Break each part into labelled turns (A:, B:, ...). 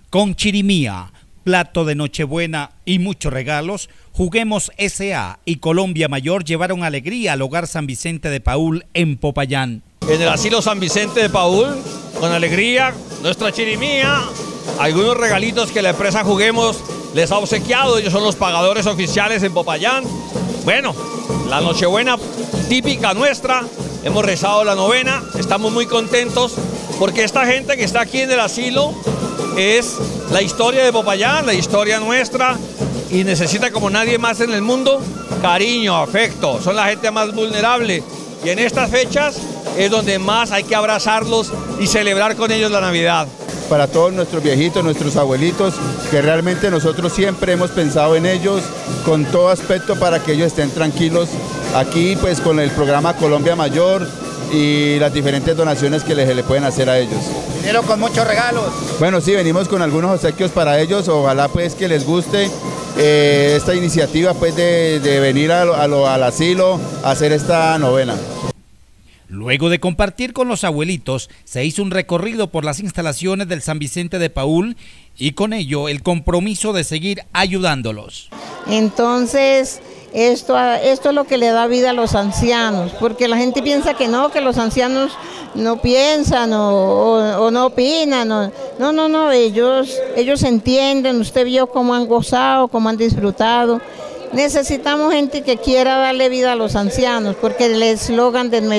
A: Con Chirimía, plato de Nochebuena y muchos regalos, Juguemos S.A. y Colombia Mayor llevaron alegría al Hogar San Vicente de Paúl en Popayán.
B: En el asilo San Vicente de Paúl, con alegría, nuestra Chirimía, algunos regalitos que la empresa Juguemos les ha obsequiado, ellos son los pagadores oficiales en Popayán. Bueno, la Nochebuena típica nuestra, hemos rezado la novena, estamos muy contentos porque esta gente que está aquí en el asilo es la historia de Popayán, la historia nuestra, y necesita como nadie más en el mundo cariño, afecto, son la gente más vulnerable y en estas fechas es donde más hay que abrazarlos y celebrar con ellos la Navidad.
C: Para todos nuestros viejitos, nuestros abuelitos, que realmente nosotros siempre hemos pensado en ellos con todo aspecto para que ellos estén tranquilos aquí, pues con el programa Colombia Mayor y las diferentes donaciones que le pueden hacer a ellos.
D: Vinieron con muchos regalos.
C: Bueno, sí, venimos con algunos obsequios para ellos, ojalá pues que les guste esta iniciativa pues de venir al asilo a hacer esta novena.
A: Luego de compartir con los abuelitos, se hizo un recorrido por las instalaciones del San Vicente de Paúl y con ello el compromiso de seguir ayudándolos.
E: Entonces, esto es lo que le da vida a los ancianos, porque la gente piensa que los ancianos no piensan o no opinan. No, ellos entenden, usted vio cómo han gozado, cómo han disfrutado. Necesitamos gente que quiera darle vida a los ancianos, porque el eslogan de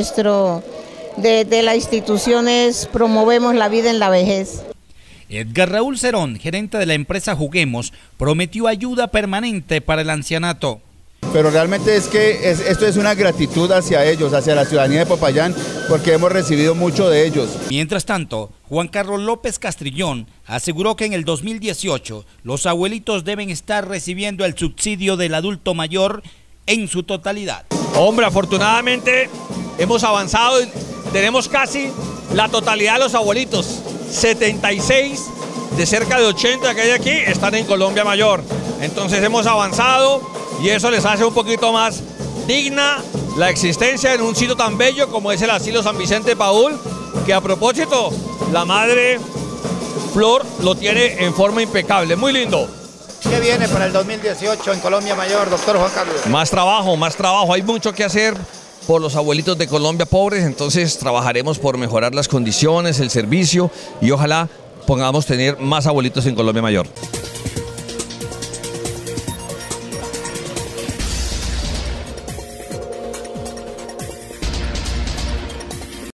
E: la institución es promovemos la vida en la vejez.
A: Edgar Raúl Cerón, gerente de la empresa Juguemos, prometió ayuda permanente para el ancianato.
C: Pero realmente es que esto es una gratitud hacia ellos, hacia la ciudadanía de Popayán, porque hemos recibido mucho de ellos.
A: Mientras tanto, Juan Carlos López Castrillón aseguró que en el 2018 los abuelitos deben estar recibiendo el subsidio del adulto mayor en su totalidad.
B: Hombre, afortunadamente hemos avanzado y tenemos casi la totalidad de los abuelitos. 76 de cerca de 80 que hay aquí están en Colombia Mayor. Entonces hemos avanzado y eso les hace un poquito más digna la existencia en un sitio tan bello como es el asilo San Vicente de Paúl, que a propósito la madre Flor lo tiene en forma impecable, muy lindo.
D: ¿Qué viene para el 2018 en Colombia Mayor, doctor Juan Carlos?
B: Más trabajo, hay mucho que hacer por los abuelitos de Colombia pobres, entonces trabajaremos por mejorar las condiciones, el servicio y ojalá podamos tener más abuelitos en Colombia Mayor.